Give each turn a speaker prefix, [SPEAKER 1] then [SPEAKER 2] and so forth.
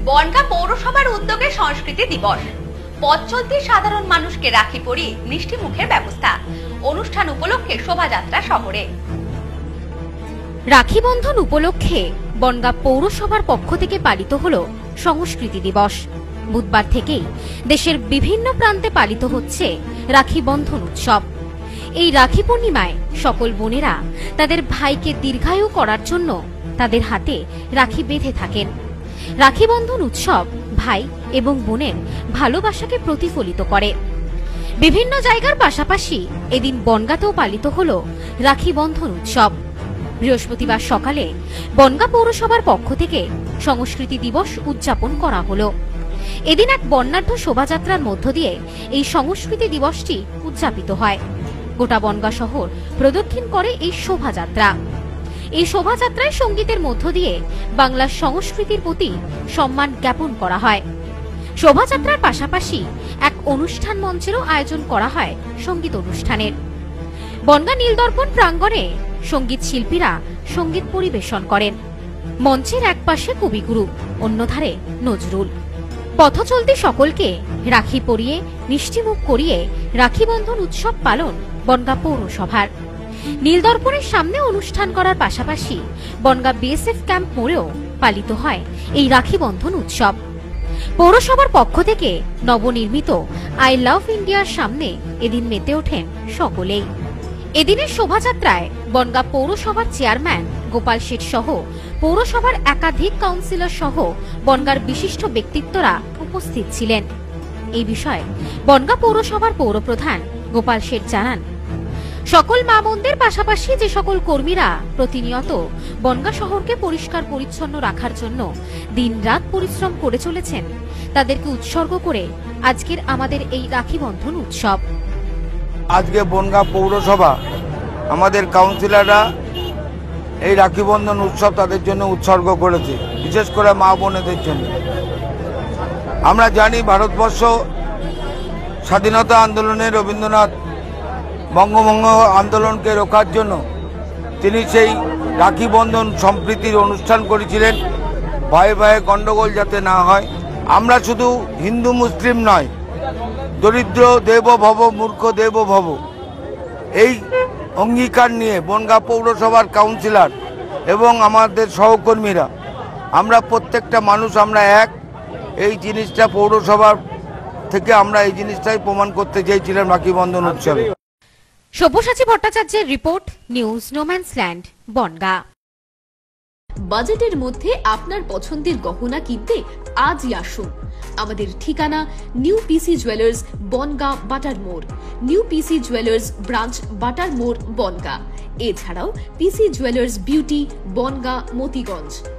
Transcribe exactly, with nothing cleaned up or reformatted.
[SPEAKER 1] বনগাঁ পৌরসভার উদ্যোগে সংস্কৃতি দিবস। পথ চলতি সাধারণ মানুষকে রাখি পরিয়ে মিষ্টি মুখের ব্যবস্থা। অনুষ্ঠান উপলক্ষে শোভাযাত্রা শহরে।
[SPEAKER 2] রাখি বন্ধন উপলক্ষে বনগাঁ পৌরসভার পক্ষ থেকে পালিত হলো সংস্কৃতি দিবস। বুধবার থেকেই দেশের বিভিন্ন প্রান্তে পালিত হচ্ছে রাখি বন্ধন উৎসব। এই রাখি পূর্ণিমায় সকল বোনেরা তাদের ভাইকে দীর্ঘায়ু করার জন্য তাদের হাতে রাখি বেঁধে থাকেন। রাখি বন্ধন উৎসব ভাই এবং বোনের ভালোবাসাকে প্রতিফলিত করে। বিভিন্ন জায়গার পাশাপাশি এদিন বনগাঁতেও পালিত হলো রাখি বন্ধন উৎসব। বৃহস্পতিবার সকালে বনগাঁ পৌরসভার পক্ষ থেকে সংস্কৃতি দিবস উদযাপন করা হলো। এদিন এক বর্ণাঢ্য শোভাযাত্রার মধ্য দিয়ে এই সংস্কৃতি দিবসটি উদযাপিত হয়। গোটা বনগাঁ শহর প্রদক্ষিণ করে এই শোভাযাত্রা। এই শোভাযাত্রায় সঙ্গীতের মধ্য দিয়ে বাংলার সংস্কৃতির প্রতি সম্মান জ্ঞাপন করা হয়। শোভাযাত্রার পাশাপাশি এক অনুষ্ঠান মঞ্চেরও আয়োজন করা হয় সঙ্গীত অনুষ্ঠানের। বনগাঁ নীলদর্পণ প্রাঙ্গণে সঙ্গীত শিল্পীরা সঙ্গীত পরিবেশন করেন। মঞ্চের এক পাশে কবিগুরু, অন্যধারে নজরুল। পথচলতি সকলকে রাখি পরিয়ে মিষ্টিমুখ করিয়ে রাখি বন্ধন উৎসব পালন বনগাঁ পৌরসভার। নীলদর্পণের সামনে অনুষ্ঠান করার পাশাপাশি বনগাঁ বিএসএফ ক্যাম্প মোড়েও পালিত হয় এই রাখি বন্ধন উৎসব। পৌরসভার পক্ষ থেকে নবনির্মিত আই লাভ ইন্ডিয়ার সামনে এদিন মেতে ওঠেন সকলেই। এদিনের শোভাযাত্রায় বনগাঁ পৌরসভার চেয়ারম্যান গোপাল শেঠ সহ পৌরসভার একাধিক কাউন্সিলর সহ বনগাঁর বিশিষ্ট ব্যক্তিত্বরা উপস্থিত ছিলেন। এই বিষয়ে বনগাঁ পৌরসভার পৌরপ্রধান গোপাল শেঠ জানান, সকল মা বোনদের পাশাপাশি যে সকল কর্মীরা প্রতিনিয়ত বনগাঁ শহরকে পরিষ্কার পরিচ্ছন্ন রাখার জন্য দিন রাত পরিশ্রম করে চলেছেন, তাদেরকে উৎসর্গ করে আজকের আমাদের এই রাখি বন্ধন উৎসব।
[SPEAKER 3] আজকে বনগাঁ পৌরসভা আমাদের কাউন্সিলররা এই রাখি বন্ধন উৎসব তাদের জন্য উৎসর্গ করেছে, বিশেষ করে মা বোনেদের জন্য। আমরা জানি ভারতবর্ষ স্বাধীনতা আন্দোলনে রবীন্দ্রনাথ বঙ্গভঙ্গ আন্দোলনকে রোখার জন্য তিনি সেই রাখি বন্ধন সম্প্রীতির অনুষ্ঠান করেছিলেন, ভাই ভাইয়ে গণ্ডগোল যাতে না হয়। আমরা শুধু হিন্দু মুসলিম নয়, দরিদ্র দেব ভব মূর্খ দেব ভব, এই অঙ্গীকার নিয়ে বনগাঁ পৌরসভার কাউন্সিলর এবং আমাদের সহকর্মীরা আমরা প্রত্যেকটা মানুষ আমরা এক, এই জিনিসটা পৌরসভার থেকে আমরা এই জিনিসটাই প্রমাণ করতে চেয়েছিলাম রাখি বন্ধন উৎসবে।
[SPEAKER 2] সব্যসাচী ভট্টাচার্যের রিপোর্ট, নিউজ নোম্যান্সল্যান্ড, বনগাঁ।
[SPEAKER 4] বাজেটের মধ্যে আপনার পছন্দের গহনা কিনতে আজই আসুন। আমাদের ঠিকানা নিউ পিসি জুয়েলার্স, বনগাঁ বাটার মোড়। নিউ পিসি জুয়েলার্স ব্রাঞ্চ, বাটার মোড়, বনগাঁ। এছাড়াও PC jewellers beauty, Bongaon, Motiganj.